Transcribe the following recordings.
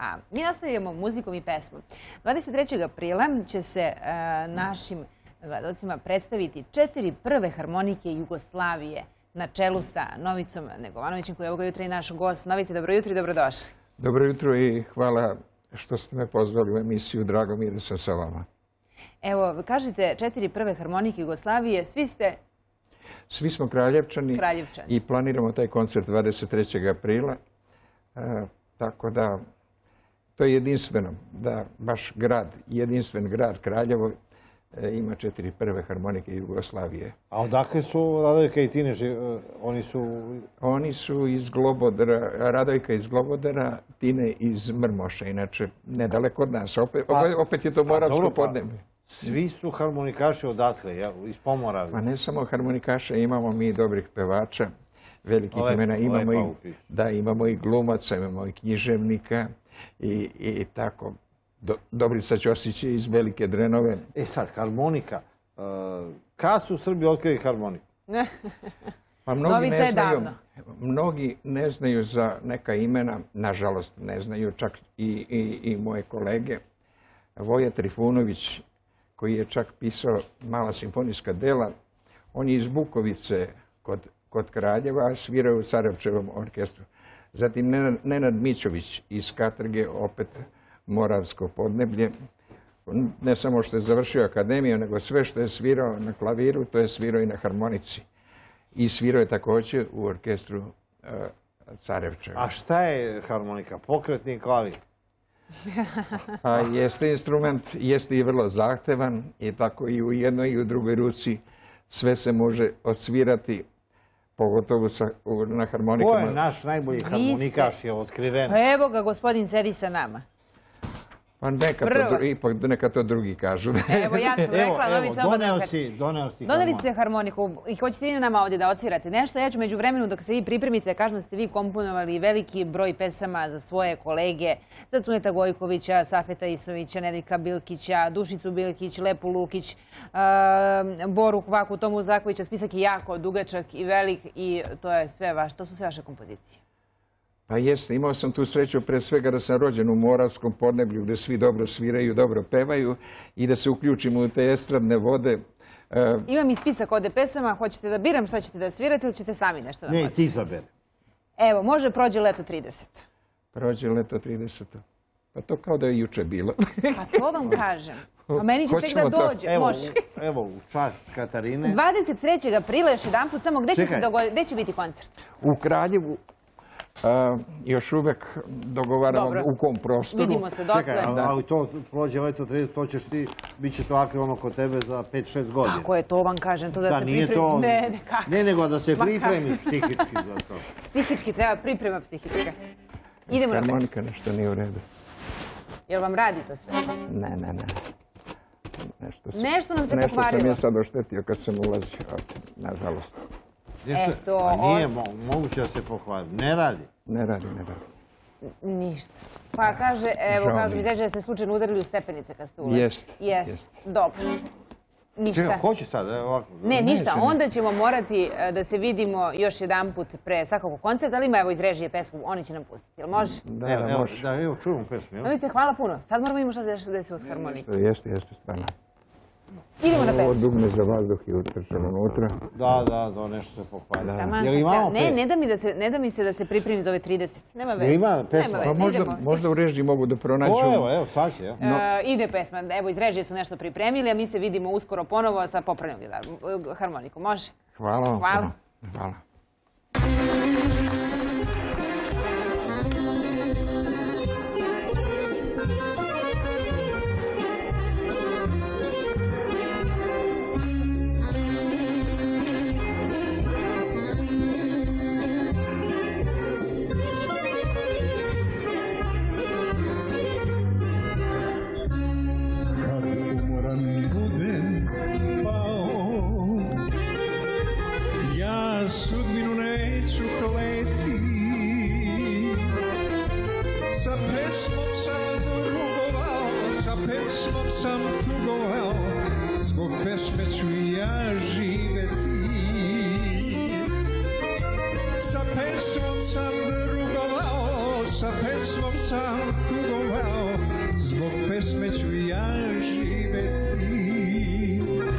A mi nastavljamo muzikom i pesmom. 23. aprila će se našim gledalcima predstaviti 4 prve harmonike Jugoslavije na čelu sa Novicom Negovanovićem, koji je ovoga jutra i naš gost. Novice, dobro jutro i dobrodošli. Dobro jutro i hvala što ste me pozvali u emisiju. Drago mi je da sam sa vama. Evo, kažete 4 prve harmonike Jugoslavije, svi smo Kraljevčani i planiramo taj koncert 23. aprila. Tako da, to je jedinstveno, da baš jedinstven grad Kraljevo ima 4 prve harmonike Jugoslavije. A odakle su Radojka i Tine? Oni su iz Globodara, Radojka iz Globodara, Tine iz Mrmoša, inače nedaleko od nas. Opet je to moravsko podneblje. Svi su harmonikaši odatle, iz Pomoravlja. Pa ne samo harmonikaša, imamo mi dobrih pevača, velikih imena. Imamo i glumaca, imamo i književnika i tako. Dobrica Ćosić je iz Velike Drenove. Sad, harmonika. Kad su Srbi otkrili harmoniku? Pa mnogi ne znaju za neka imena, nažalost ne znaju, čak i moje kolege. Voja Trifunović, koji je čak pisao mala simfonijska dela, on je iz Bukovice kod Kraljeva, a svirao u Sarajevčevom orkestru. Zatim Nenad Mićović iz Katrge, opet moravsko podneblje. Ne samo što je završio akademiju, nego sve što je svirao na klaviru, to je svirao i na harmonici. I svirao je također u orkestru Sarajevčeva. A šta je harmonika? Pokretni klavir? Jeste instrument, jeste i vrlo zahtevan i tako i u jednoj i u drugoj ruci sve se može odsvirati, pogotovo na harmonikama. Ko je naš najbolji harmonikaš, je otkriven? Pa evo ga, gospodin sedi sa nama. Pa neka to drugi kažu. Evo, ja sam rekla, Novica, doneo si harmoniku. Doneli ste harmoniku i hoćete vi nama ovdje da odsvirate nešto. Ja ću među vremenu, dok se vi pripremite, da kažem da ste vi komponovali veliki broj pesama za svoje kolege, za Cuneta Gojkovića, Safeta Isovića, Nedika Bilkića, Dušicu Bilkić, Lepu Lukić, Boru Kvaku, Tomu Zakovića. Spisak je jako dugačak i velik i to je sve vaše, to su sve vaše kompozicije. Pa jeste, imao sam tu sreću pre svega da sam rođen u moravskom podneblju gdje svi dobro sviraju, dobro pevaju i da se uključimo u te estradne vode. Imam i spisak ovdje pesama, hoćete da biram što ćete da svirate ili ćete sami nešto da možete? Ne, ti izaberi. Evo, može Prođe leto 30. Prođe leto 30. Pa to kao da je juče bilo. Pa to vam kažem. A meni će tek da dođe. Može. Evo, u čast Katarine. 23. aprila još jedan put, samo gdje će biti koncert? U Kraljevu. Još uvijek dogovaramo u kom prostoru. Vidimo se dotle. Čekaj, ali to Prođe leto 30, to ćeš ti, bit će to aktualno kod tebe za 5-6 godina. Tako je, to vam kažem, to da se pripremi. Ne, nego da se pripremi psihički za to. Psihički, treba priprema psihička. Idemo na pesmu. Harmonika nešto nije u redu. Jel vam radi to sve? Ne. Nešto nam se pokvarilo. Nešto sam je sad oštetio kad sam ulazio, nažalost. Nije moguće da se pokvari. Ne radi. Ne radi. Ništa. Pa kaže, evo, kažu mi da ste slučajno udarili u stepenice kad ste ulazili. Jest. Dobro. Ništa. Čekaj, hoće sad, ovako? Ne, ništa. Onda ćemo morati da se vidimo još jedan put pre svakog koncerta, ali ima evo iz režije pesmu, oni će nam pustiti. Jel može? Evo, čujemo pesmu. Novice, hvala puno. Sad moramo vidimo što se desi uz harmoniku. Jeste, stvarno. Idemo na pesmu. Ovo dugme za vazduh je utrčano unutra. Da, nešto se pokvari. Ne da mi se da se pripremi za ove 30. Nema veze. Ima pesma. Možda u režiji mogu da pronađu. Evo, sad će. Ide pesma. Evo, iz režije su nešto pripremili, a mi se vidimo uskoro ponovo sa popravljenom harmonikom. Može? Hvala. Sudbinu neću kleti, sa pesmom sam tugovao, zbog pesme ću i ja živeti. Sa pesmom sam drugovao, sa pesmom sam tugovao, pesme ću ja živeti.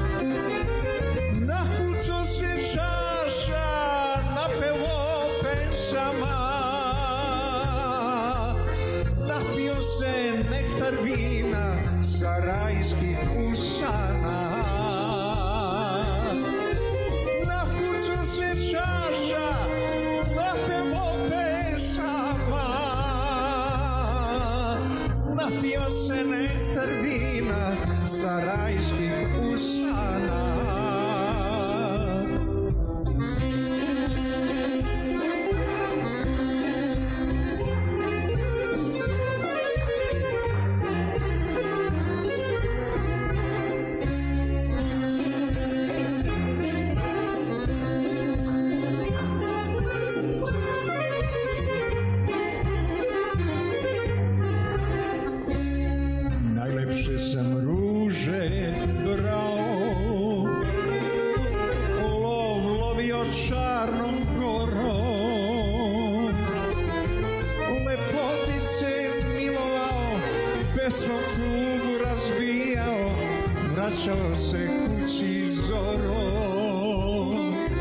Napuco se čaša, napevo pesama, napio se nektar vina sa rajskih usana. Napuco se čaša, napevo pesama, napio se nektar vina sa rajskih usana. Najlepše sam ruže brao, lovio Čarnom Gorom, lepotice milovao, pesmom tugu razbijao, vraćao se kući zorom.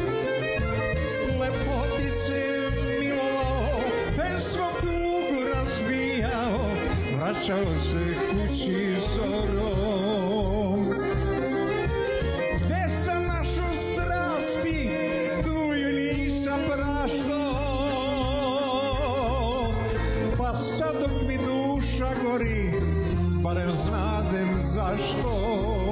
Lepotice milovao, pesmom tugu razbijao, vraćao se kući zorom. Gde sam našo strasti, tu ju nisam praštao, pa sad dok mi duša gori, barem znadem zašto.